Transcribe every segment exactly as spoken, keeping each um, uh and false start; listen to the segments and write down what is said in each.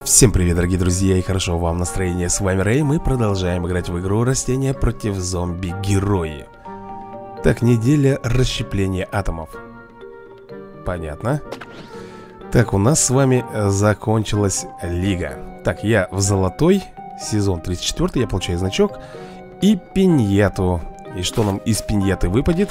Всем привет, дорогие друзья, и хорошо вам настроение. С вами Рэй, мы продолжаем играть в игру Растения против зомби-герои. Так, неделя расщепления атомов. Понятно. Так, у нас с вами закончилась лига. Так, я в золотой, сезон тридцать четыре, я получаю значок и пиньяту. И что нам из пиньяты выпадет?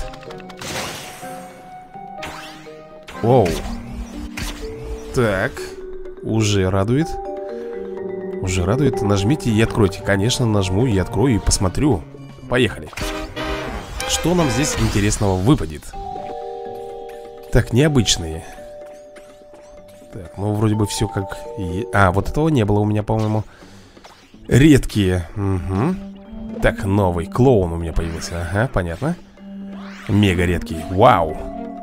Оу. Так, уже радует. Уже радует. Нажмите и откройте. Конечно, нажму и открою и посмотрю. Поехали. Что нам здесь интересного выпадет? Так, необычные. Так, ну вроде бы все как и... А, вот этого не было у меня, по-моему. Редкие. Угу. Так, новый клоун у меня появился. Ага, понятно. Мега редкий. Вау.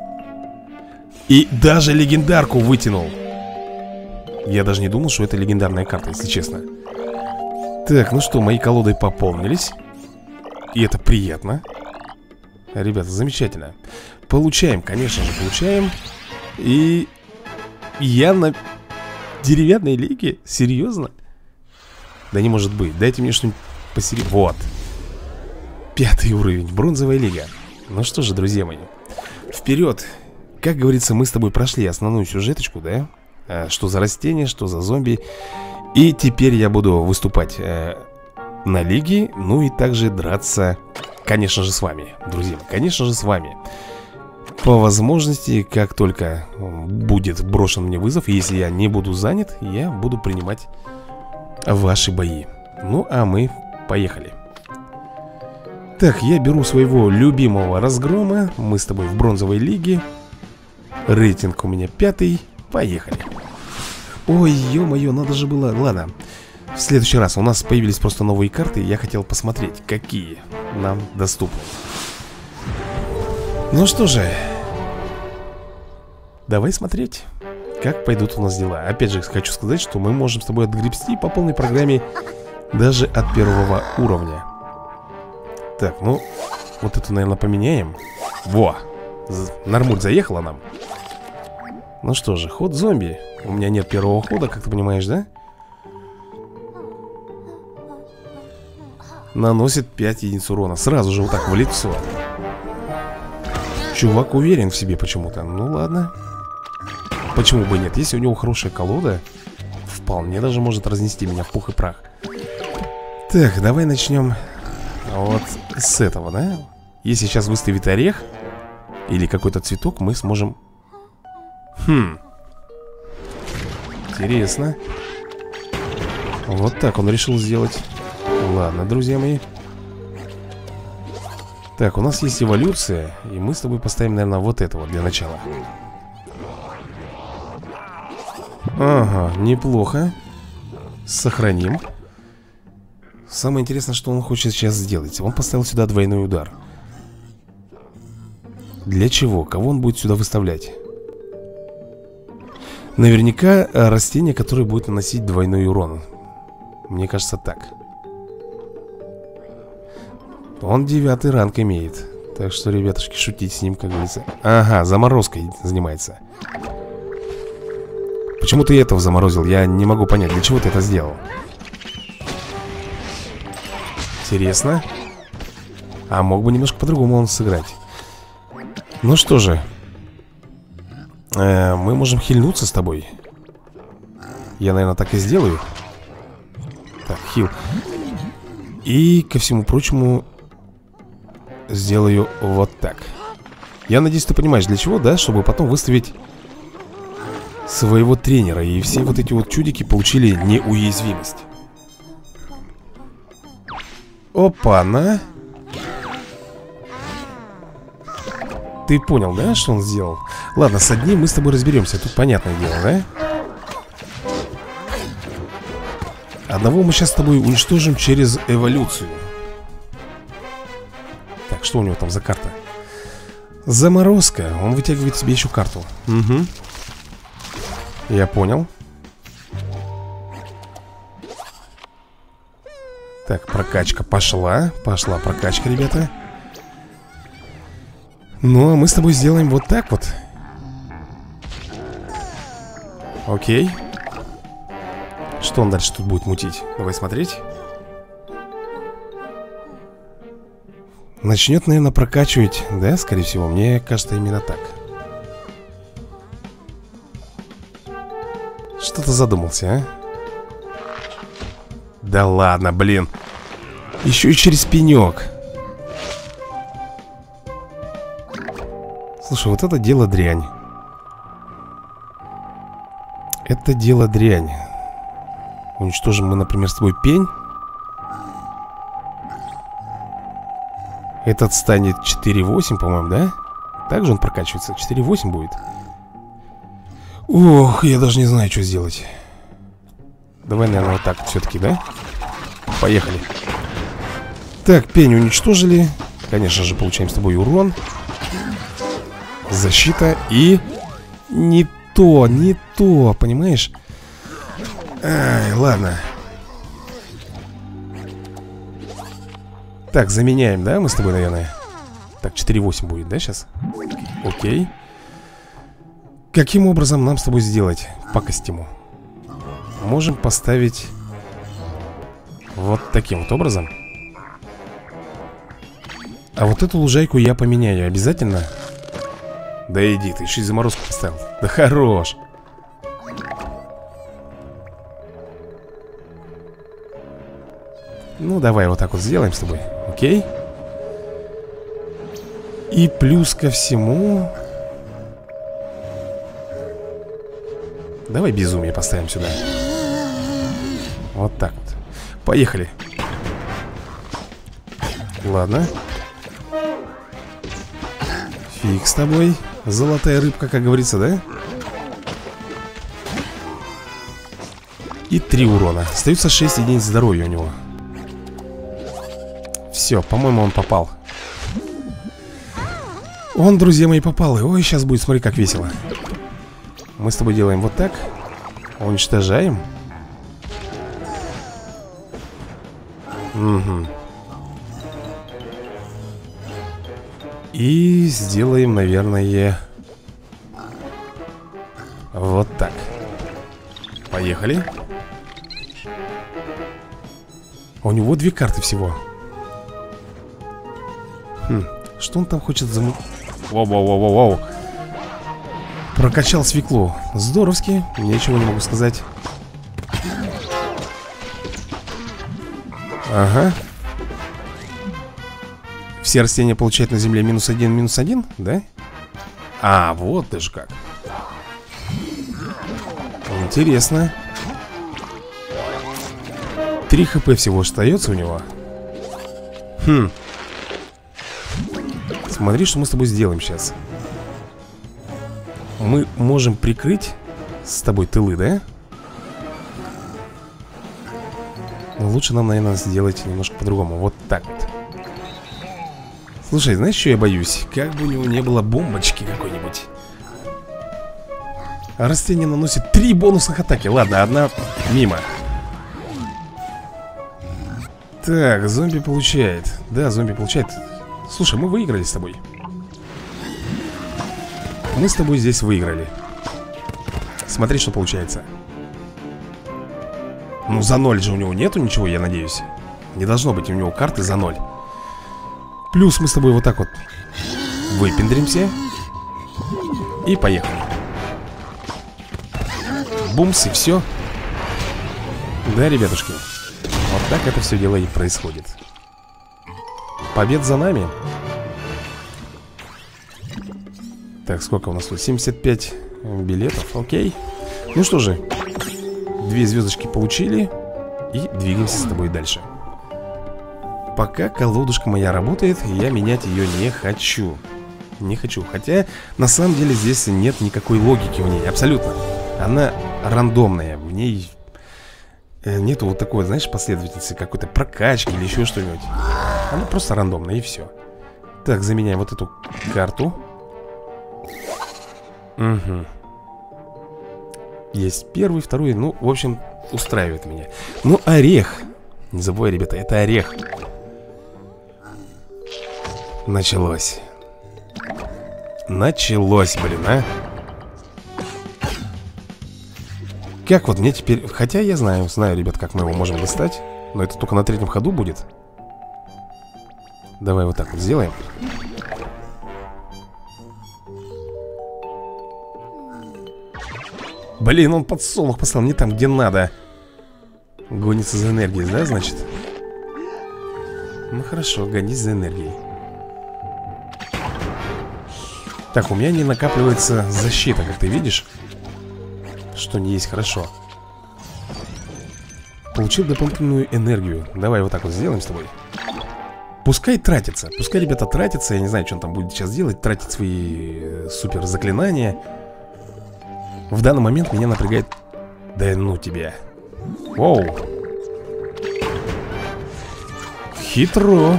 И даже легендарку вытянул. Я даже не думал, что это легендарная карта, если честно. Так, ну что, мои колоды пополнились. И это приятно. Ребята, замечательно. Получаем, конечно же, получаем. И я на деревянной лиге? Серьезно? Да не может быть. Дайте мне что-нибудь посередине. Вот. Пятый уровень, бронзовая лига. Ну что же, друзья мои, вперед. Как говорится, мы с тобой прошли основную сюжеточку, да? А, что за растения, что за зомби. И теперь я буду выступать э, на лиге. Ну и также драться, конечно же, с вами, друзья. Конечно же, с вами. По возможности, как только будет брошен мне вызов, если я не буду занят, я буду принимать ваши бои. Ну, а мы поехали. Так, я беру своего любимого разгрома. Мы с тобой в бронзовой лиге. Рейтинг у меня пятый. Поехали. Ой, ё-моё, надо же было. Ладно, в следующий раз. У нас появились просто новые карты. Я хотел посмотреть, какие нам доступны. Ну что же, давай смотреть, как пойдут у нас дела. Опять же, хочу сказать, что мы можем с тобой отгребсти по полной программе даже от первого уровня. Так, ну, вот это, наверное, поменяем. Во, нормуль заехала нам. Ну что же, ход зомби. У меня нет первого хода, как ты понимаешь, да? Наносит пять единиц урона. Сразу же вот так в лицо. Чувак уверен в себе почему-то. Ну ладно. Почему бы и нет? Если у него хорошая колода, вполне даже может разнести меня в пух и прах. Так, давай начнем вот с этого, да? Если сейчас выставит орех или какой-то цветок, мы сможем... Хм. Интересно. Вот так он решил сделать. Ладно, друзья мои. Так, у нас есть эволюция. И мы с тобой поставим, наверное, вот это вот для начала. Ага, неплохо. Сохраним. Самое интересное, что он хочет сейчас сделать. Он поставил сюда двойной удар. Для чего? Кого он будет сюда выставлять? Наверняка растение, которое будет наносить двойной урон. Мне кажется, так. Он девятый ранг имеет. Так что, ребятушки, шутить с ним, как говорится. Ага, заморозкой занимается. Почему ты этого заморозил? Я не могу понять, для чего ты это сделал. Интересно. А мог бы немножко по-другому он сыграть. Ну что же, э, мы можем хильнуться с тобой. Я, наверное, так и сделаю. Так, хил. И, ко всему прочему, сделаю вот так. Я надеюсь, ты понимаешь, для чего, да? Чтобы потом выставить своего тренера. И все вот эти вот чудики получили неуязвимость. Опа-на. Ты понял, да, что он сделал? Ладно, с одним мы с тобой разберемся. Тут понятное дело, да? Одного мы сейчас с тобой уничтожим через эволюцию. Так, что у него там за карта? Заморозка. Он вытягивает себе еще карту. Угу. Я понял. Так, прокачка пошла. Пошла прокачка, ребята. Ну, а мы с тобой сделаем вот так вот. Окей. Что он дальше тут будет мутить? Давай смотреть. Начнет, наверное, прокачивать. Да, скорее всего, мне кажется, именно так. Что-то задумался, а? Да ладно, блин. Еще и через пенек. Слушай, вот это дело дрянь. Это дело дрянь. Уничтожим мы, например, с тобой пень. Этот станет четыре восемь, по-моему, да? Также он прокачивается. четыре восемь будет. Ох, я даже не знаю, что сделать. Давай, наверное, вот так все-таки, да? Поехали. Так, пень уничтожили. Конечно же, получаем с тобой урон. Защита и... Не то, не то, понимаешь? Ай, ладно. Так, заменяем, да, мы с тобой, наверное. Так, четыре восемь будет, да, сейчас? Окей. Каким образом нам с тобой сделать пакость ему? Можем поставить вот таким вот образом. А вот эту лужайку я поменяю обязательно. Да иди, ты еще и заморозку поставил. Да хорош. Ну, давай вот так вот сделаем с тобой. Окей. И плюс ко всему... Давай безумие поставим сюда. Вот так вот. Поехали. Ладно. Фиг с тобой. Золотая рыбка, как говорится, да? И три урона. Остается шесть единиц здоровья у него. Все, по-моему, он попал. Он, друзья мои, попал. Ой, сейчас будет, смотри, как весело. Мы с тобой делаем вот так. Уничтожаем. Угу. И сделаем, наверное, вот так. Поехали. У него две карты всего. Хм, что он там хочет заму... Воу-воу-воу-воу. Прокачал свеклу. Здоровски, ничего не могу сказать. Ага. Все растения получают на земле минус один, минус один, да? А, вот даже как. Интересно. Три хп всего остается у него. Хм. Смотри, что мы с тобой сделаем сейчас. Мы можем прикрыть с тобой тылы, да? Но лучше нам, наверное, сделать немножко по-другому. Вот так вот. Слушай, знаешь, что я боюсь? Как бы у него не было бомбочки какой-нибудь. А растение наносит три бонусных атаки. Ладно, одна мимо. Так, зомби получает. Да, зомби получает. Слушай, мы выиграли с тобой. Мы с тобой здесь выиграли. Смотри, что получается. Ну, за ноль же у него нету ничего, я надеюсь. Не должно быть у него карты за ноль. Плюс мы с тобой вот так вот выпендримся. И поехали. Бумс, и все. Да, ребятушки. Вот так это все дело и происходит. Побед за нами. Так, сколько у нас тут? семьдесят пять билетов, окей. Ну что же, две звездочки получили. И двигаемся с тобой дальше. Пока колодушка моя работает, я менять ее не хочу. Не хочу, хотя на самом деле здесь нет никакой логики в ней, абсолютно. Она рандомная, в ней нету вот такой, знаешь, последовательности какой-то прокачки или еще что-нибудь. Она просто рандомная и все. Так, заменяем вот эту карту. Угу. Есть первый, второй, ну, в общем, устраивает меня. Ну, орех. Не забывай, ребята, это орех. Началось. Началось, блин, а. как вот мне теперь... Хотя я знаю, знаю, ребят, как мы его можем достать. Но это только на третьем ходу будет. Давай вот так вот сделаем. Блин, он подсолнух поставил не там, где надо. Гонится за энергией, да, значит? Ну хорошо, гонись за энергией. Так, у меня не накапливается защита, как ты видишь. Что не есть хорошо. Получил дополнительную энергию. Давай вот так вот сделаем с тобой. Пускай тратится. Пускай ребята тратятся. Я не знаю, что он там будет сейчас делать. Тратить свои э, супер заклинания. В данный момент меня напрягает. Да ну тебя. Воу. Хитро.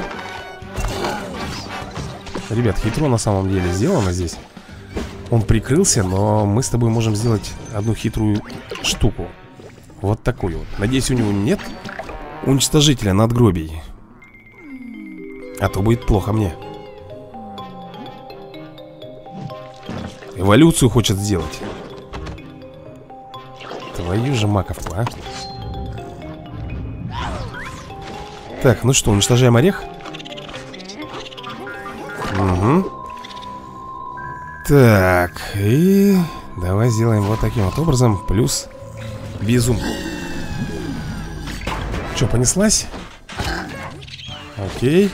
Ребят, хитро на самом деле сделано здесь. Он прикрылся, но мы с тобой можем сделать одну хитрую штуку. Вот такую вот. Надеюсь, у него нет уничтожителя надгробий. А то будет плохо мне. Эволюцию хочет сделать. Твою же маковку, а. Так, ну что, уничтожаем орех. Угу. Так, и давай сделаем вот таким вот образом. Плюс безум. Че, понеслась? Окей.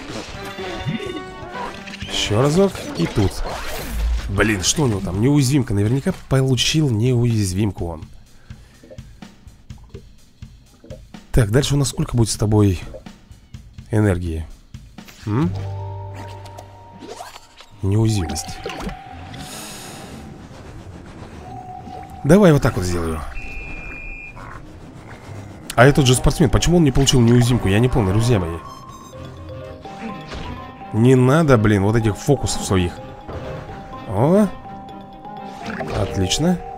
Еще разок. И тут. Блин, что у него там? Неуязвимка. Наверняка получил неуязвимку он. Так, дальше у нас сколько будет с тобой энергии? М? Неуязвимость. Давай вот так вот сделаю. А этот же спортсмен, почему он не получил неуязвимку? Я не помню, друзья мои. Не надо, блин, вот этих фокусов своих. О, отлично.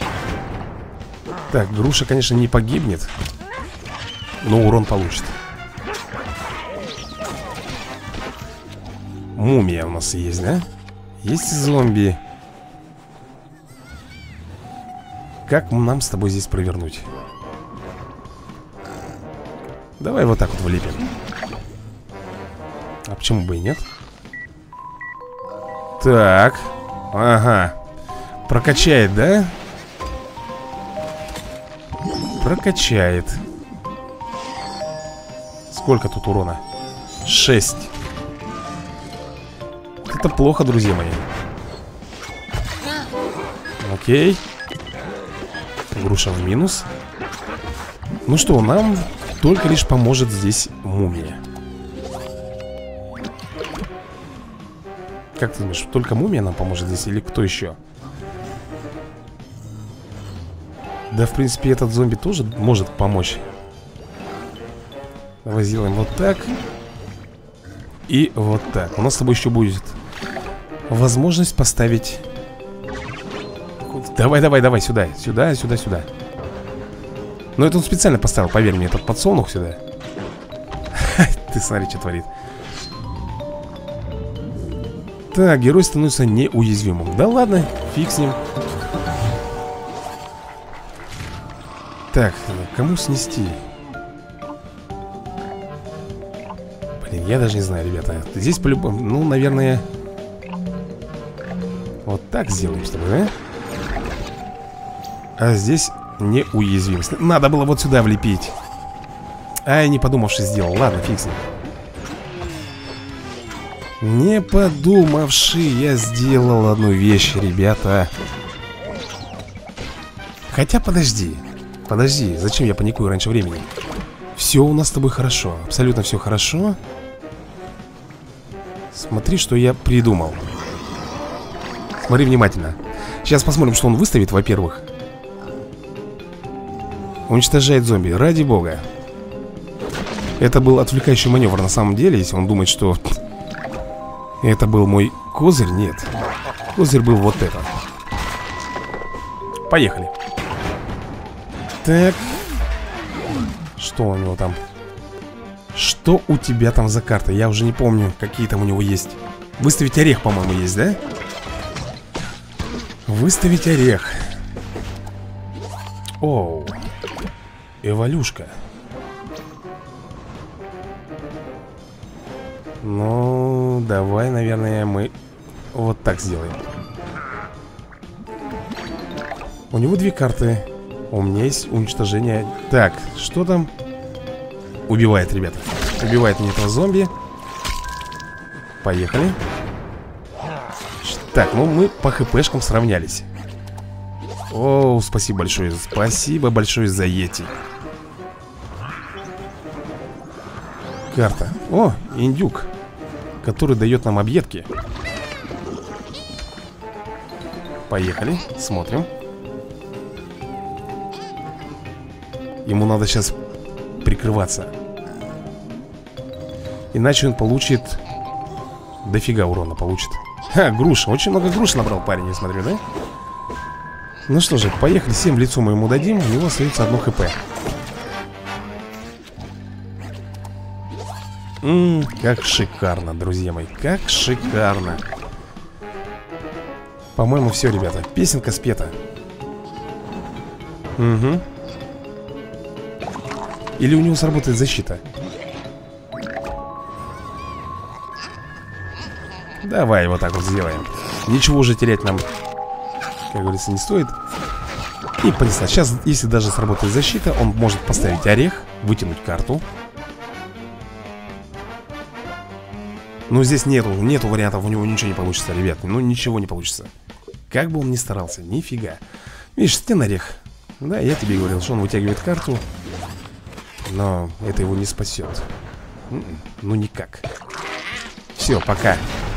Так, груша, конечно, не погибнет, но урон получит. Мумия у нас есть, да? Есть зомби. Как нам с тобой здесь провернуть? Давай вот так вот влепим. А почему бы и нет? Так. Ага. Прокачает, да? Прокачает. Сколько тут урона? Шесть. Это плохо, друзья мои. Окей. Груша в минус. Ну что, нам только лишь поможет здесь мумия. Как ты думаешь, только мумия нам поможет здесь или кто еще? Да, в принципе, этот зомби тоже может помочь. Давай сделаем вот так. И вот так. У нас с тобой еще будет возможность поставить... Давай, давай, давай, сюда, сюда, сюда, сюда. Но это он специально поставил, поверь мне, этот подсолнух сюда. Ты смотри, что творит. Так, герой становится неуязвимым. Да ладно, фиг с ним. Так, кому снести? Блин, я даже не знаю, ребята. Здесь по-любому, ну, наверное... Вот так сделаем с тобой, да? А здесь неуязвимость. Надо было вот сюда влепить. Ай, не подумавши сделал. Ладно, фиг с ним. Не подумавши я сделал одну вещь, ребята. Хотя подожди. Подожди, зачем я паникую раньше времени? Все у нас с тобой хорошо. Абсолютно все хорошо. Смотри, что я придумал. Смотри внимательно. Сейчас посмотрим, что он выставит, во-первых. Уничтожает зомби, ради бога. Это был отвлекающий маневр на самом деле. Если он думает, что это был мой козырь, нет. Козырь был вот этот. Поехали. Так. Что у него там? Что у тебя там за карта? Я уже не помню, какие там у него есть. Выставить орех, по-моему, есть, да? Выставить орех. Оу. эволюшка. Ну, давай, наверное, мы вот так сделаем. У него две карты. У меня есть уничтожение. Так, что там? Убивает, ребята. Убивает мне этого зомби. Поехали. Так, ну мы по хпшкам сравнялись. О, спасибо большое. Спасибо большое за Йети. Карта. О, индюк, который дает нам объедки. Поехали, смотрим. Ему надо сейчас прикрываться. Иначе он получит дофига урона получит. Ха, груша, очень много груш набрал парень, я смотрю, да? Ну что же, поехали, семь в лицо мы ему дадим. У него остается одно хп. Ммм, как шикарно, друзья мои. Как шикарно. По-моему, все, ребята, песенка спета. Угу. Или у него сработает защита? Давай вот так вот сделаем. Ничего уже терять нам, как говорится, не стоит. И понеслась. Сейчас, если даже сработает защита, он может поставить орех, вытянуть карту. Но здесь нету, нету вариантов, у него ничего не получится, ребят. Ну, ничего не получится. Как бы он ни старался, нифига. Видишь, стен орех. Да, я тебе говорил, что он вытягивает карту. Но это его не спасет. Ну, никак. Все, пока.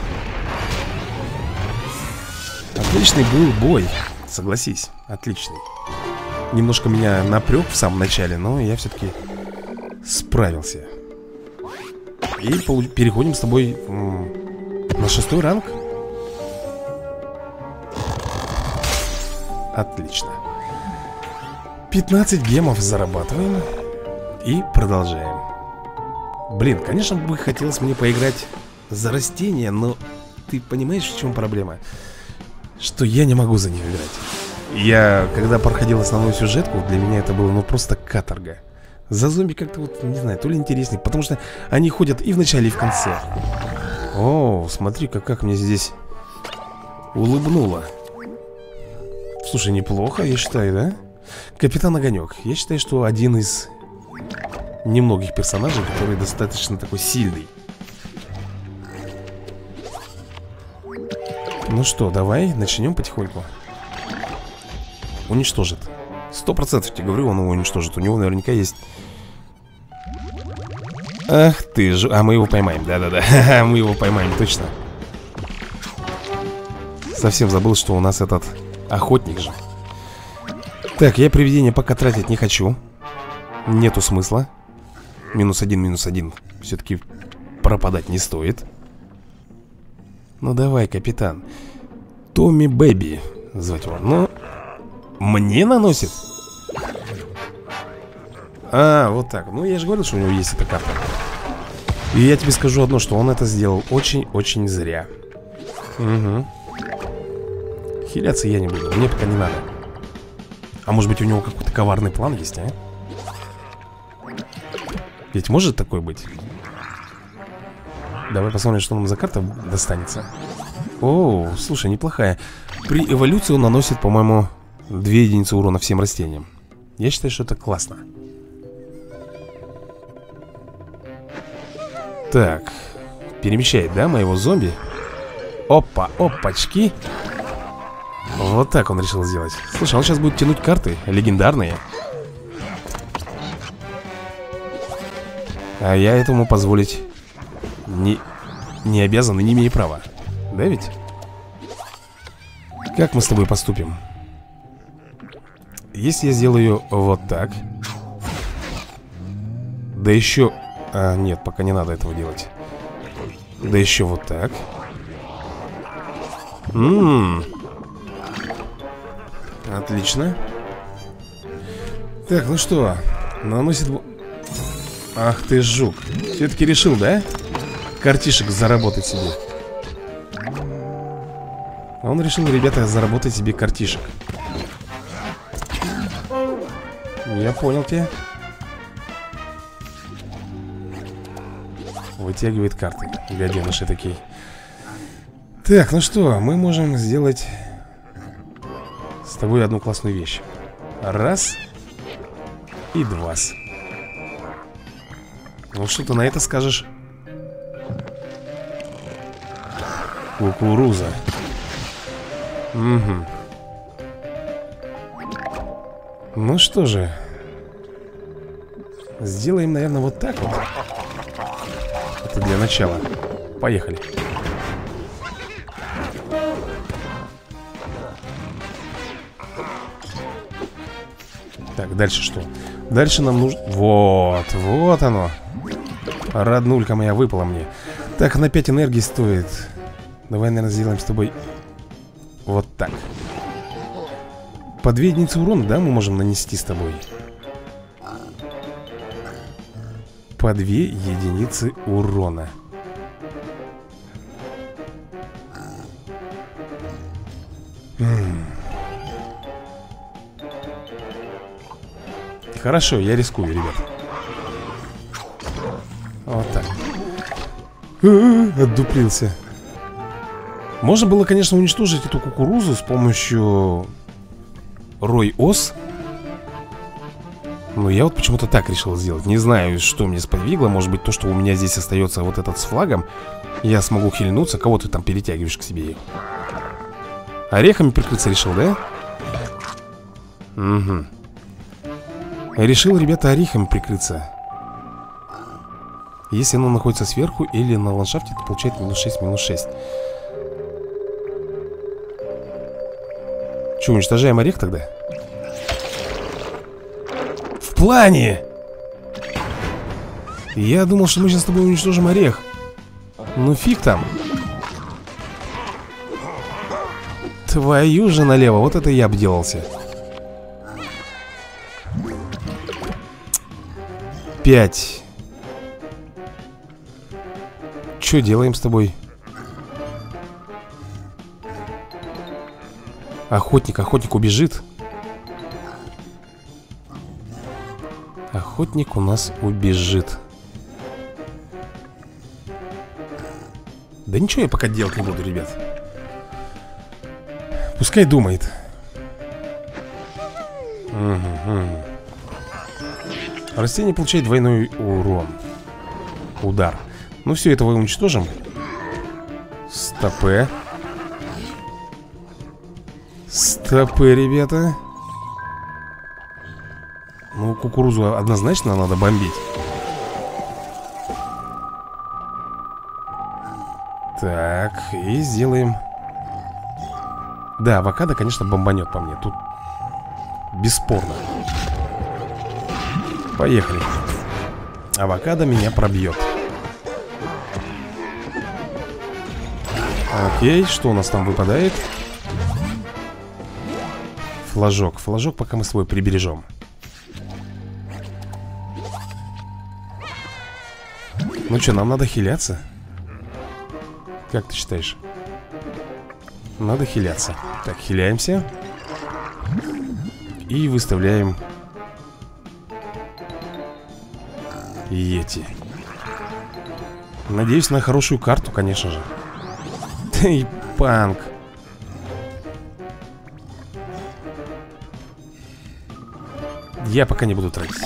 Отличный был бой, согласись, отличный. Немножко меня напрёг в самом начале, но я все-таки справился. И переходим с тобой на шестой ранг. Отлично. пятнадцать гемов зарабатываем. И продолжаем. Блин, конечно бы хотелось мне поиграть за растения, но ты понимаешь, в чем проблема? Что я не могу за них играть. Я, когда проходил основную сюжетку, для меня это было ну просто каторга. За зомби как-то вот, не знаю, то ли интереснее, потому что они ходят и в начале, и в конце. О, смотри-ка, как мне здесь улыбнуло. Слушай, неплохо, я считаю, да? Капитан Огонек. Я считаю, что один из немногих персонажей, который достаточно такой сильный. Ну что, давай начнем потихоньку. Уничтожит. Сто процентов тебе говорю, он его уничтожит. У него наверняка есть... Ах ты же... А мы его поймаем, да-да-да. Мы его поймаем, точно. Совсем забыл, что у нас этот охотник же. Так, я привидение пока тратить не хочу. Нету смысла. Минус один, минус один. Все-таки пропадать не стоит. Ну давай, капитан. Томми Бэби звать его. Ну, мне наносит. А, вот так. Ну, я же говорил, что у него есть эта карта. И я тебе скажу одно, что он это сделал очень-очень зря. Угу. Хиляться я не буду, мне пока не надо. А может быть у него какой-то коварный план есть, а? Ведь может такой быть? Давай посмотрим, что нам за карта достанется. О, слушай, неплохая. При эволюции он наносит, по-моему, две единицы урона всем растениям. Я считаю, что это классно. Так, перемещает, да, моего зомби? Опа, опачки. Вот так он решил сделать. Слушай, он сейчас будет тянуть карты легендарные. А я этому позволить не, не обязан и не имею права. Да ведь? Как мы с тобой поступим? Если я сделаю вот так. Да еще... А, нет, пока не надо этого делать. Да еще вот так. Ммм. Отлично. Так, ну что? Наносит... Ах ты жук. Все-таки решил, да? Картишек заработать себе. Он решил, ребята, заработать себе картишек. Я понял тебя. Вытягивает карты. Гаденыши такие. Так, ну что, мы можем сделать с тобой одну классную вещь. Раз. И два. Ну что ты на это скажешь? Кукуруза. Угу. Ну что же, сделаем, наверное, вот так вот. Это для начала. Поехали. Так, дальше что? Дальше нам нужно... Вот, вот оно. Роднулька моя выпала мне. Так, на пять энергии стоит. Давай, наверное, сделаем с тобой вот так. По две единицы урона, да, мы можем нанести с тобой? По две единицы урона. М-м. Хорошо, я рискую, ребят. Вот так. А-а-а, отдуплился. Можно было, конечно, уничтожить эту кукурузу с помощью Рой-Ос. Но я вот почему-то так решил сделать. Не знаю, что меня сподвигло. Может быть, то, что у меня здесь остается вот этот с флагом. Я смогу хильнуться. Кого ты там перетягиваешь к себе? Орехами прикрыться решил, да? Угу. Решил, ребята, орехами прикрыться. Если оно находится сверху или на ландшафте, то получает минус шесть, минус шесть. Че, уничтожаем орех тогда? В плане! Я думал, что мы сейчас с тобой уничтожим орех. Ну фиг там. Твою же налево, вот это я обделался. Пять. Че делаем с тобой? Охотник, охотник убежит. Охотник у нас убежит. Да ничего я пока делать не буду, ребят. Пускай думает. Угу, угу. Растение получает двойной урон. Удар. Ну все, это мы уничтожим. Стопы. Стопы, ребята. Ну, кукурузу однозначно надо бомбить. Так, и сделаем. Да, авокадо, конечно, бомбанет по мне. Тут бесспорно. Поехали. Авокадо меня пробьет. Окей, что у нас там выпадает? Флажок. Флажок пока мы с тобой прибережем. Ну что, нам надо хиляться? Как ты считаешь? Надо хиляться. Так, хиляемся. И выставляем Йети. Надеюсь на хорошую карту, конечно же. Ты панк. Я пока не буду тратить.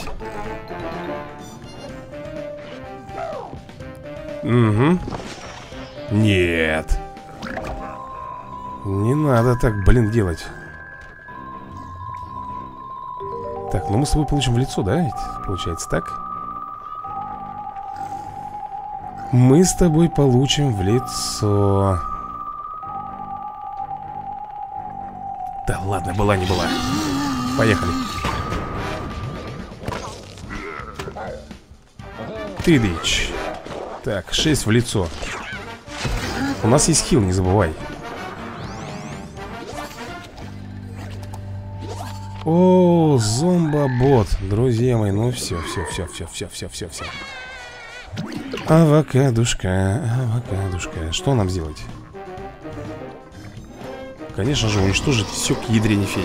Угу. Нет. Не надо так, блин, делать. Так, ну мы с тобой получим в лицо, да? Получается так. Мы с тобой получим в лицо. Да ладно, была не была. Поехали. Ты дичь. Так, шесть в лицо. У нас есть хил, не забывай. О, зомбобот. Друзья мои, ну все, все, все, все, все, все, все, все. Авокадушка, авокадушка. Что нам сделать? Конечно же, уничтожить все к ядрене феи.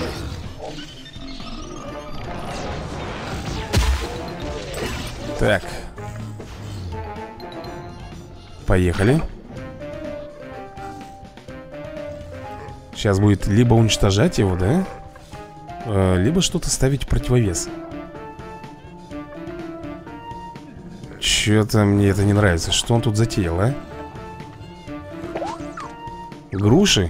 Так. Поехали. Сейчас будет либо уничтожать его, да? Э, либо что-то ставить в противовес. Чё-то мне это не нравится. Что он тут затеял, а? Груши?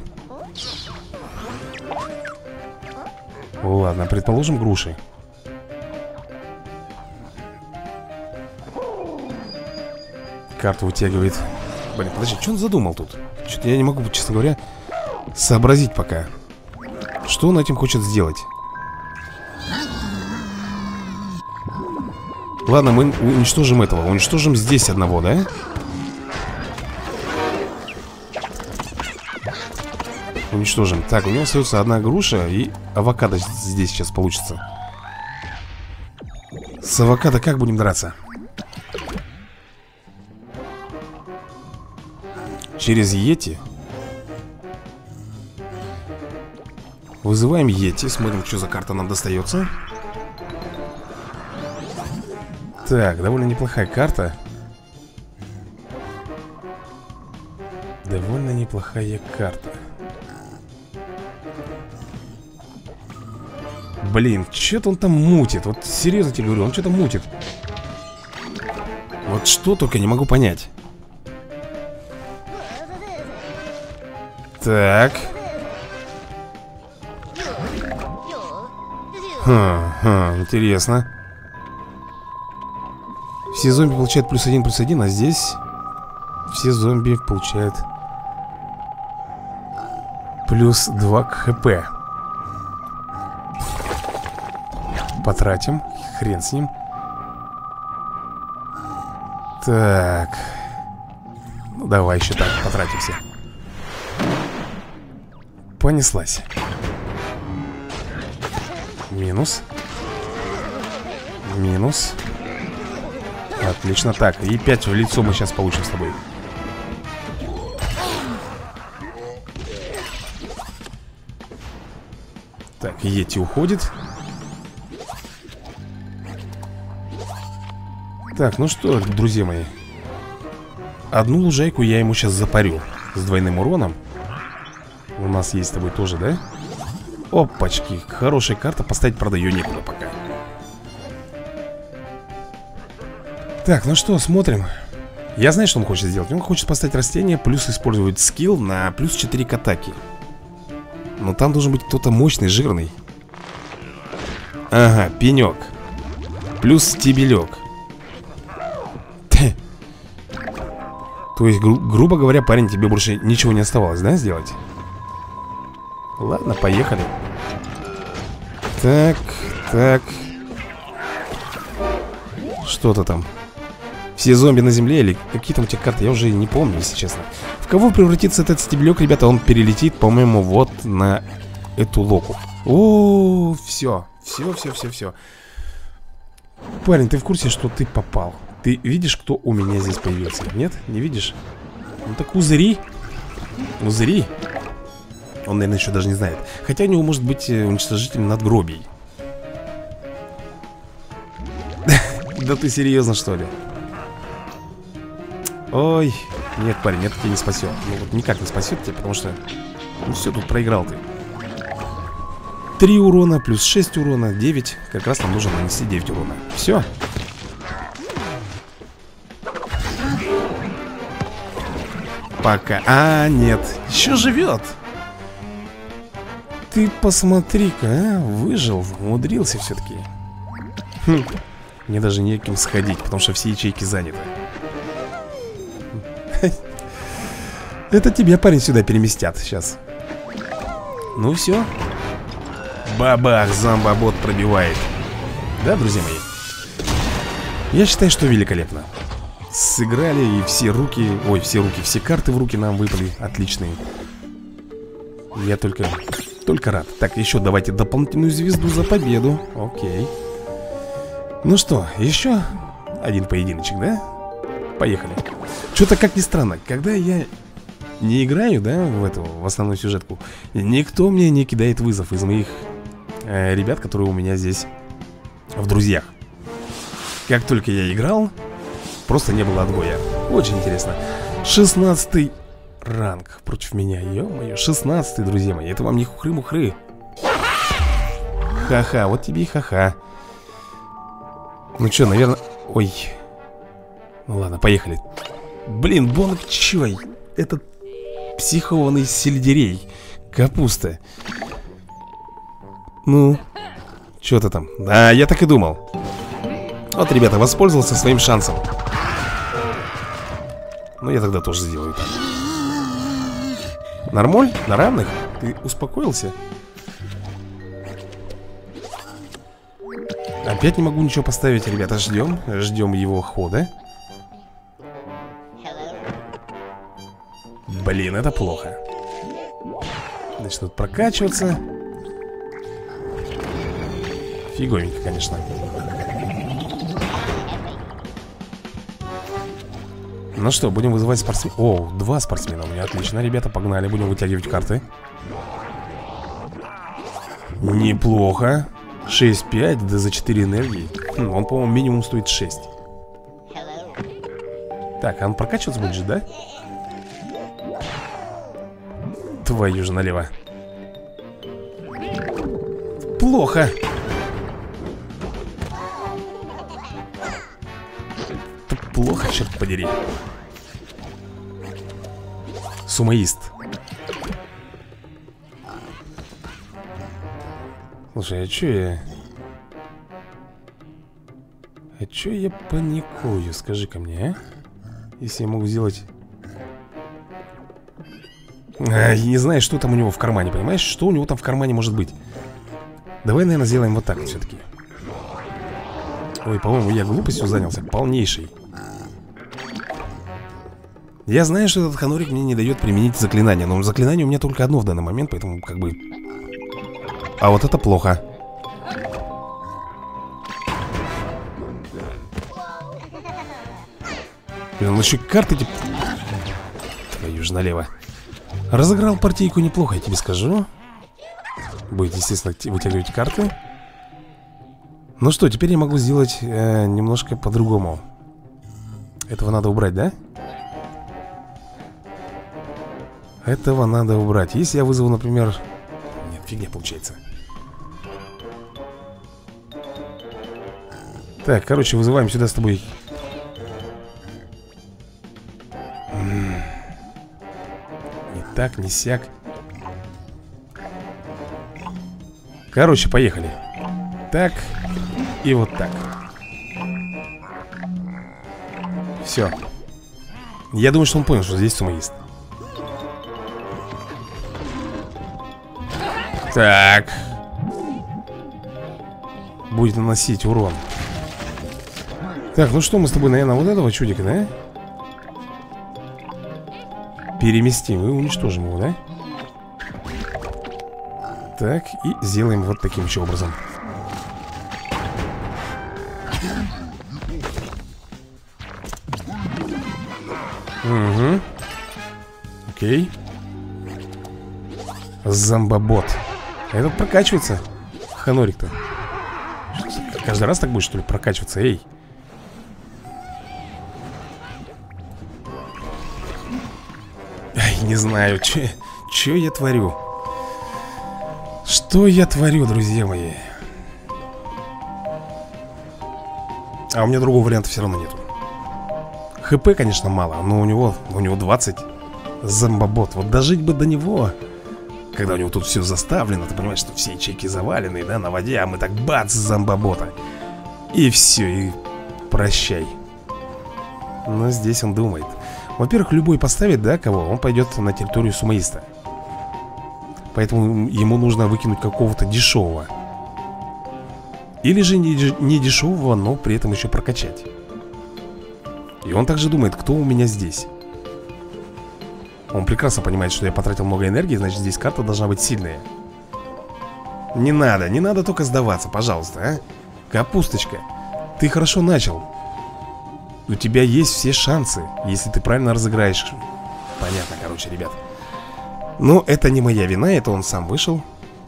Ладно, предположим, груши. Карту вытягивает. Блин, подожди, что он задумал тут? Что-то я не могу, честно говоря, сообразить пока. Что он этим хочет сделать? Ладно, мы уничтожим этого. Уничтожим здесь одного, да? Уничтожим. Так, у него остается одна груша и авокадо здесь сейчас получится. С авокадо как будем драться? Через Йети. Вызываем Йети. Смотрим, что за карта нам достается. Так, довольно неплохая карта. Довольно неплохая карта. Блин, что-то он там мутит. Вот серьезно тебе говорю, он что-то мутит. Вот что только не могу понять. Так. Хм, хм, интересно. Все зомби получают плюс один, плюс один, а здесь все зомби получают плюс два к хп. Потратим. Хрен с ним. Так. Ну давай еще так потратимся. Понеслась. Минус. Минус. Отлично. Так, и пять в лицо мы сейчас получим с тобой. Так, Йети уходит. Так, ну что, друзья мои. Одну лужайку я ему сейчас запарю. С двойным уроном. У нас есть с тобой тоже, да? Опачки, хорошая карта. Поставить, правда, ее некуда пока. Так, ну что, смотрим. Я знаю, что он хочет сделать. Он хочет поставить растение, плюс использовать скилл на плюс четыре к атаке. Но там должен быть кто-то мощный, жирный. Ага, пенек. Плюс стебелек. То есть, гру грубо говоря, парень, тебе больше ничего не оставалось, да, сделать? Ладно, поехали. Так, так. Что-то там. Все зомби на земле или какие там у тебя карты, я уже не помню, если честно. В кого превратится этот стебелек, ребята? Он перелетит, по-моему, вот на эту локу. О, все, все, все, все, все. Парень, ты в курсе, что ты попал? Ты видишь, кто у меня здесь появился? Нет? Не видишь? Ну так узри. Узри. Он, наверное, еще даже не знает. Хотя у него может быть уничтожитель надгробий. Да ты серьезно, что ли? Ой. Нет, парень, это тебя не спасет. Ну вот никак не спасет тебя, потому что... Ну все, тут проиграл ты. Три урона плюс шесть урона, девять. Как раз нам нужно нанести девять урона. Все. Пока. А, нет. Еще живет. Ты посмотри-ка, а? Выжил, умудрился все-таки. Хм. Мне даже неким сходить, потому что все ячейки заняты. Это тебя, парень, сюда переместят сейчас. Ну все. Бабах, зомбобот пробивает. Да, друзья мои? Я считаю, что великолепно. Сыграли, и все руки... Ой, все руки, все карты в руки нам выпали. Отличные. Я только... Только рад. Так, еще давайте дополнительную звезду за победу. Окей. Ну что, еще один поединочек, да? Поехали. Что-то, как ни странно, когда я не играю, да, в эту, в основную сюжетку, никто мне не кидает вызов из моих э, ребят, которые у меня здесь в друзьях. Как только я играл, просто не было отбоя. Очень интересно. шестнадцатый ранг против меня. Ё-моё, шестнадцатый, друзья мои. Это вам не хухры-мухры. Ха-ха, вот тебе и ха-ха. Ну что, наверное... Ой. Ну ладно, поехали. Блин, бонг чой. Этот психованный сельдерей. Капуста. Ну, что-то там. Да, я так и думал. Вот, ребята, воспользовался своим шансом. Ну, я тогда тоже сделаю так. Нормаль? На равных? Ты успокоился? Опять не могу ничего поставить, ребята. Ждем, ждем его хода. Блин, это плохо. Начнут прокачиваться. Фиговенько, конечно. Ну что, будем вызывать спортсмена. О, два спортсмена у меня, отлично. Ребята, погнали, будем вытягивать карты. Неплохо. шесть пять, да за четыре энергии. Хм, он, по-моему, минимум стоит шесть. Так, а он прокачиваться будет же, да? Твою же налево. Плохо. Это плохо, черт подери. Сумоист. Слушай, а чё я... А чё я паникую? Скажи-ка мне, а? Если я могу сделать... А, я не знаю, что там у него в кармане, понимаешь? Что у него там в кармане может быть? Давай, наверное, сделаем вот так вот все-таки. Ой, по-моему, я глупостью занялся, полнейшей. Я знаю, что этот ханорик мне не дает применить заклинание. Но заклинание у меня только одно в данный момент, поэтому как бы... А вот это плохо. Он еще карты типа... Твою же налево. Разыграл партийку неплохо, я тебе скажу. Будет, естественно, вытягивать карты. Ну что, теперь я могу сделать э, немножко по-другому. Этого надо убрать, да? Этого надо убрать. Если я вызову, например... Нет, фигня получается. Так, короче, вызываем сюда с тобой. М-м. Не так, не сяк. Короче, поехали. Так. И вот так. Все. Я думаю, что он понял, что здесь сумоист. Так. Будет наносить урон. Так, ну что, мы с тобой, наверное, вот этого чудика, да? Переместим и уничтожим его, да? Так, и сделаем вот таким еще образом. Угу. Окей. Зомбобот. Этот прокачивается. Ханорик-то. Каждый раз так будет, что ли, прокачиваться? Эй. Ай, не знаю, что я творю. Что я творю, друзья мои? А у меня другого варианта все равно нету. ХП, конечно, мало, но у него, у него двадцать. Зомбобот. Вот дожить бы до него. Когда у него тут все заставлено, ты понимаешь, что все ячейки завалены, да, на воде, а мы так бац, зомбобота. И все, и прощай. Но здесь он думает. Во-первых, любой поставит, да, кого, он пойдет на территорию сумоиста. Поэтому ему нужно выкинуть какого-то дешевого. Или же не, не дешевого, но при этом еще прокачать. И он также думает, кто у меня здесь. Он прекрасно понимает, что я потратил много энергии, значит здесь карта должна быть сильная. Не надо, не надо только сдаваться, пожалуйста, а? Капусточка, ты хорошо начал. У тебя есть все шансы, если ты правильно разыграешь. Понятно, короче, ребят. Но это не моя вина, это он сам вышел.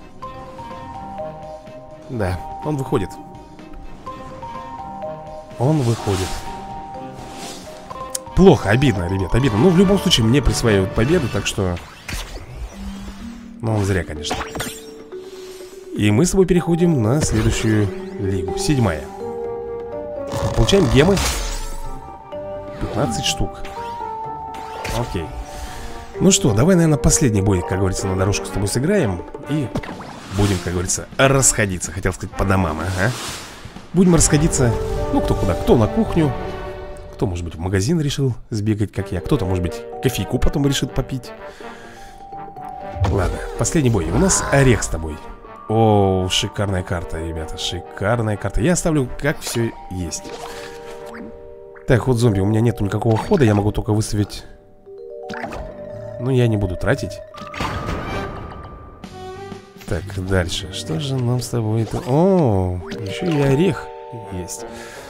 Да, он выходит. Он выходит. Плохо, обидно, ребят, обидно. Но в любом случае мне присваивают победу, так что... Ну, зря, конечно. И мы с тобой переходим на следующую лигу. Седьмая. Получаем гемы. пятнадцать штук. Окей. Ну что, давай, наверное, последний бой, как говорится, на дорожку с тобой сыграем. И будем, как говорится, расходиться. Хотел сказать, по домам, ага. Будем расходиться, ну, кто куда. Кто на кухню, кто, может быть, в магазин решил сбегать, как я. Кто-то, может быть, кофейку потом решит попить. Ладно, последний бой. У нас орех с тобой. О, шикарная карта, ребята, шикарная карта. Я оставлю, как все есть. Так, ход зомби, у меня нету никакого хода. Я могу только выставить. Ну, я не буду тратить. Так, дальше. Что же нам с тобой это... О, еще и орех есть.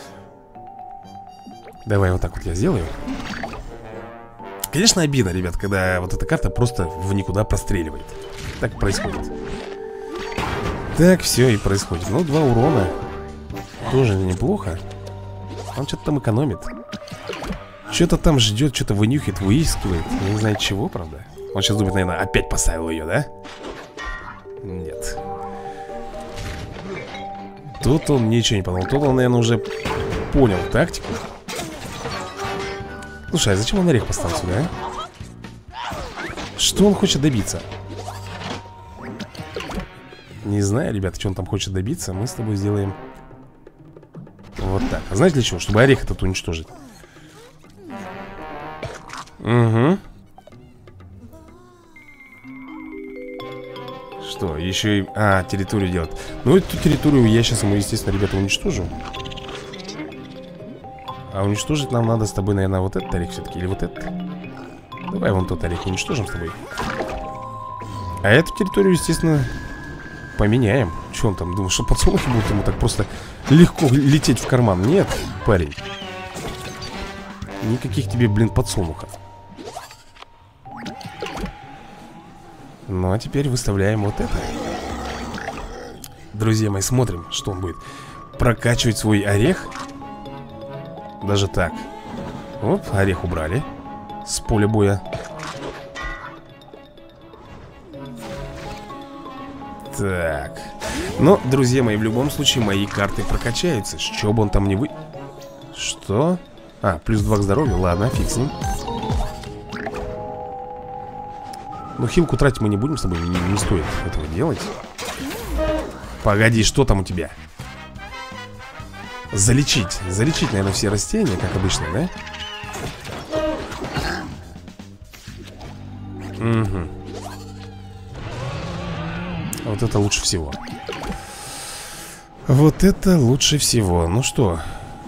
Давай вот так вот я сделаю. Конечно, обидно, ребят, когда вот эта карта просто в никуда простреливает. Так происходит. Так, все и происходит. Ну, два урона. Тоже неплохо. Он что-то там экономит. Что-то там ждет, что-то вынюхивает, выискивает. Я не знаю чего, правда. Он сейчас думает, наверное, опять поставил ее, да? Нет. Тут он ничего не понял. Тут он, наверное, уже понял тактику. Слушай, а зачем он орех поставил сюда, а? Что он хочет добиться? Не знаю, ребята, что он там хочет добиться. Мы с тобой сделаем вот так. А знаете для чего? Чтобы орех этот уничтожить. Угу. Что, еще и... А, территорию делать. Ну, эту территорию я сейчас ему, естественно, ребята, уничтожу. А уничтожить нам надо с тобой, наверное, вот этот орех все-таки. Или вот этот. Давай вон тот орех уничтожим с тобой. А эту территорию, естественно, поменяем. Че он там думает, что подсолнухи будут ему так просто легко лететь в карман? Нет, парень. Никаких тебе, блин, подсолнухов. Ну, а теперь выставляем вот это. Друзья мои, смотрим, что он будет. Прокачивать свой орех. Даже так. Оп, орех убрали с поля боя. Так. Но, друзья мои, в любом случае мои карты прокачаются. Что бы он там не вы... Что? А, плюс два к здоровью, ладно, фиг с ним. Ну, хилку тратить мы не будем с тобой, не, не стоит этого делать. Погоди, что там у тебя? Залечить, залечить, наверное, все растения, как обычно, да? Угу. Вот это лучше всего. Вот это лучше всего. Ну что?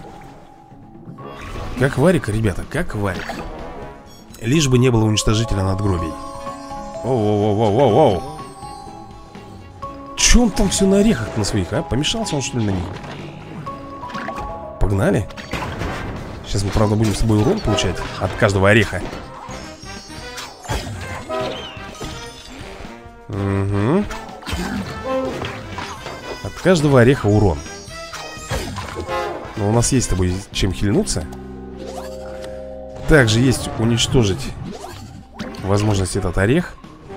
Как варик, ребята, как варик. Лишь бы не было уничтожителя надгробий. Оу-оу-оу-оу-оу. Че он там все на орехах на своих, а? Помешался он, что ли, на них? Погнали. Сейчас мы, правда, будем с тобой урон получать от каждого ореха. Угу. От каждого ореха урон. Но у нас есть с тобой чем хильнуться. Также есть уничтожить возможность этот орех.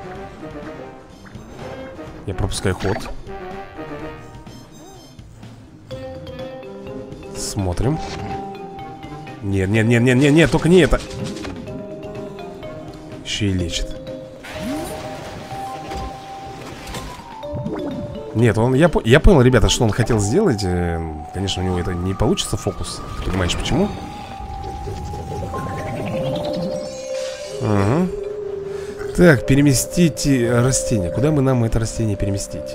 Я пропускаю ход. Смотрим. Нет, нет, нет, нет, нет, нет, только не это. Еще и лечит. Нет, он, я, я понял, ребята, что он хотел сделать. Конечно, у него это не получится, фокус. Ты понимаешь, почему? Угу. Так, переместить растение. Куда мы нам это растение переместить?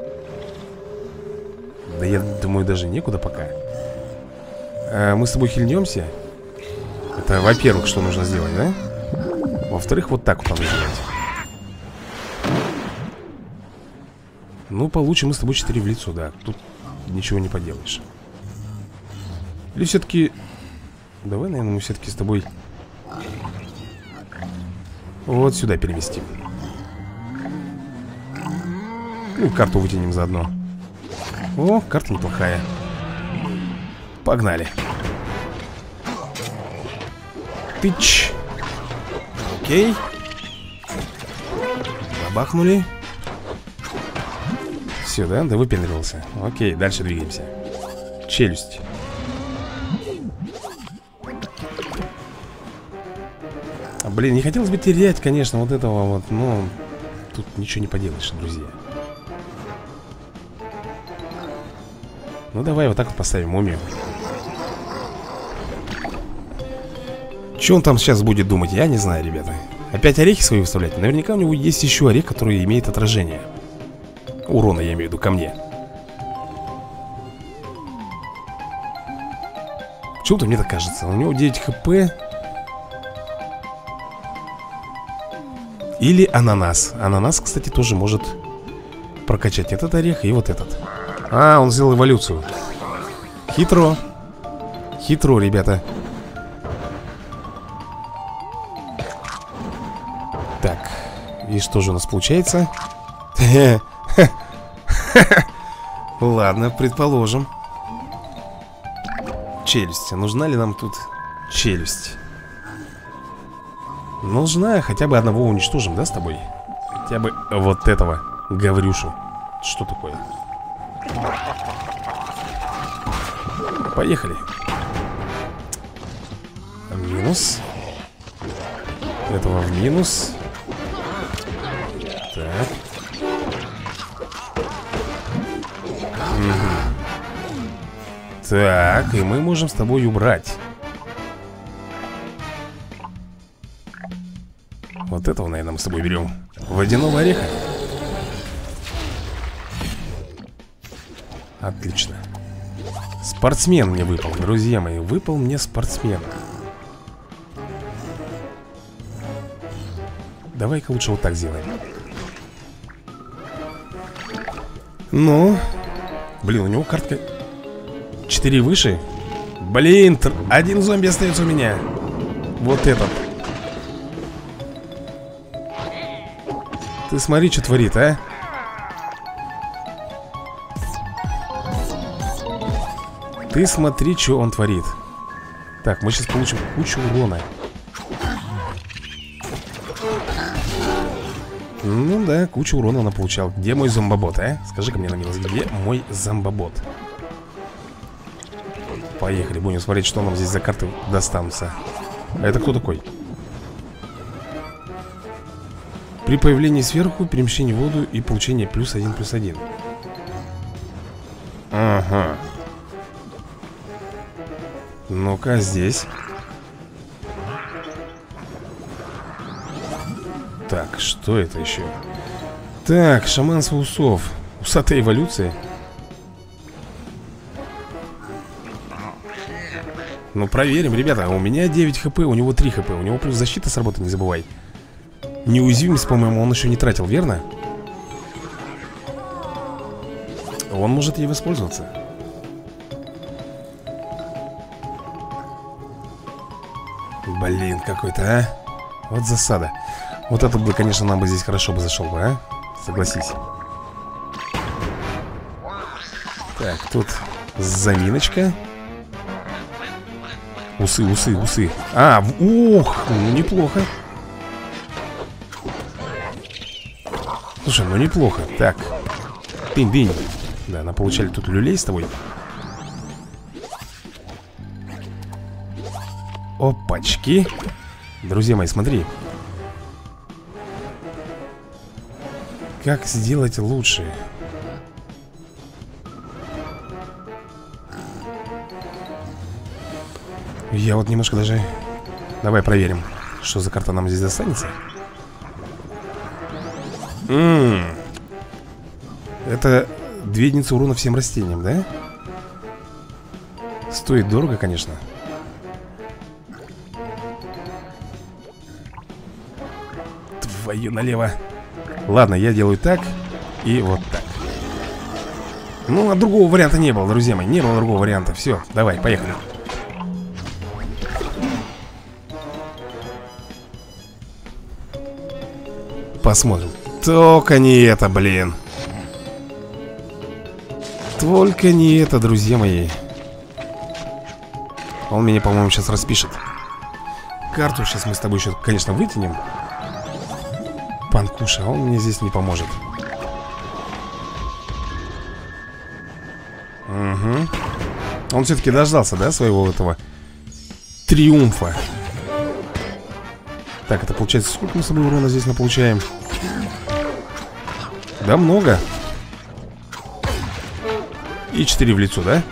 Да я думаю, даже некуда пока. а, Мы с тобой хильнемся. Это, во-первых, что нужно сделать, да? Во-вторых, вот так вот надо сделать. Ну, получим мы с тобой четыре в лицо, да. Тут ничего не поделаешь. Или все-таки... Давай, наверное, мы все-таки с тобой вот сюда переместим. Ну и карту вытянем заодно. О, карта неплохая. Погнали. Тыч. Окей. Бахнули. Все, да? Да выпендривался. Окей, дальше двигаемся. Челюсть. Блин, не хотелось бы терять, конечно, вот этого вот, но тут ничего не поделаешь, друзья. Ну давай вот так вот поставим мумию. Что он там сейчас будет думать, я не знаю, ребята. Опять орехи свои выставлять? Наверняка у него есть еще орех, который имеет отражение урона, я имею в виду, ко мне. Почему-то мне так кажется. У него девять хп. Или ананас. Ананас, кстати, тоже может прокачать этот орех и вот этот. А, он сделал эволюцию. Хитро. Хитро, ребята. Так, и что же у нас получается? Ладно, предположим. Челюсть. Нужна ли нам тут челюсть? Нужна, хотя бы одного уничтожим, да, с тобой? Хотя бы вот этого Гаврюшу. Что такое? Поехали. Минус. Этого в минус. Так. Угу. Так, и мы можем с тобой убрать вот этого, наверное, мы с тобой берем. Водяного ореха. Отлично. Спортсмен мне выпал, друзья мои. Выпал мне спортсмен. Давай-ка лучше вот так сделаем. Ну. Блин, у него картка четыре выше. Блин, один зомби остается у меня. Вот этот. Ты смотри, что творит, а. Ты смотри, что он творит. Так, мы сейчас получим кучу урона. Ну да, кучу урона он получал. Где мой зомбобот, а? Скажи-ка мне на милость, где мой зомбобот? Поехали, будем смотреть, что нам здесь за карты достанутся. А это кто такой? При появлении сверху, перемещении в воду и получении плюс один, плюс один. Ага. Ну-ка, здесь. Так, что это еще? Так, шаманство усов. Усатая эволюция. Ну, проверим, ребята. У меня девять хп, у него три хп. У него плюс защита сработает, не забывай. Неуязвимость, по-моему, он еще не тратил, верно? Он может ей воспользоваться. Блин, какой-то, а? Вот засада. Вот этот бы, конечно, нам бы здесь хорошо бы зашел бы, а? Согласись. Так, тут заминочка. Усы, усы, усы. А, ух, ну неплохо. Слушай, ну неплохо. Так, пинь-пинь. Да, нам получали тут люлей с тобой. Опачки. Друзья мои, смотри. Как сделать лучше? Я вот немножко даже... Давай проверим, что за карта нам здесь достанется. М-м-м. Это две единицы урона всем растениям, да? Стоит дорого, конечно. Твою налево. Ладно, я делаю так и вот так. Ну, а другого варианта не было, друзья мои. Не было другого варианта. Все, давай, поехали. Посмотрим. Только не это, блин. Только не это, друзья мои. Он меня, по-моему, сейчас распишет. Карту сейчас мы с тобой еще, конечно, вытянем. Панкуша, он мне здесь не поможет. Угу. Он все-таки дождался, да, своего этого триумфа. Так, это получается, сколько мы с тобой урона здесь наполучаем? Да, много. И четыре в лицо, да?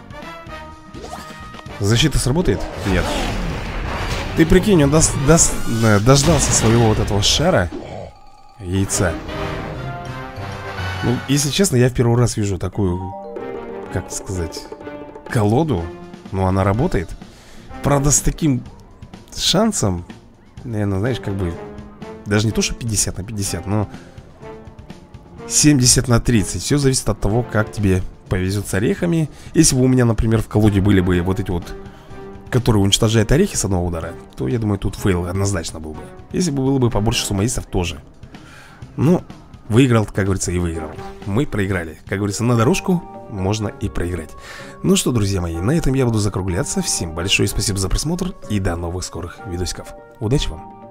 Защита сработает? Нет. Ты прикинь, он дос, дос, дождался своего вот этого шара. Яйца. Ну, если честно, я в первый раз вижу такую, как сказать, колоду. Но она работает. Правда, с таким шансом, наверное, знаешь, как бы даже не то, что пятьдесят на пятьдесят, но семьдесят на тридцать. Все зависит от того, как тебе повезет с орехами. Если бы у меня, например, в колоде были бы вот эти вот, которые уничтожают орехи с одного удара, то, я думаю, тут фейл однозначно был бы. Если бы было бы побольше сумоистов, тоже. Ну, выиграл, как говорится, и выиграл. Мы проиграли. Как говорится, на дорожку можно и проиграть. Ну что, друзья мои, на этом я буду закругляться. Всем большое спасибо за просмотр и до новых скорых видосиков. Удачи вам!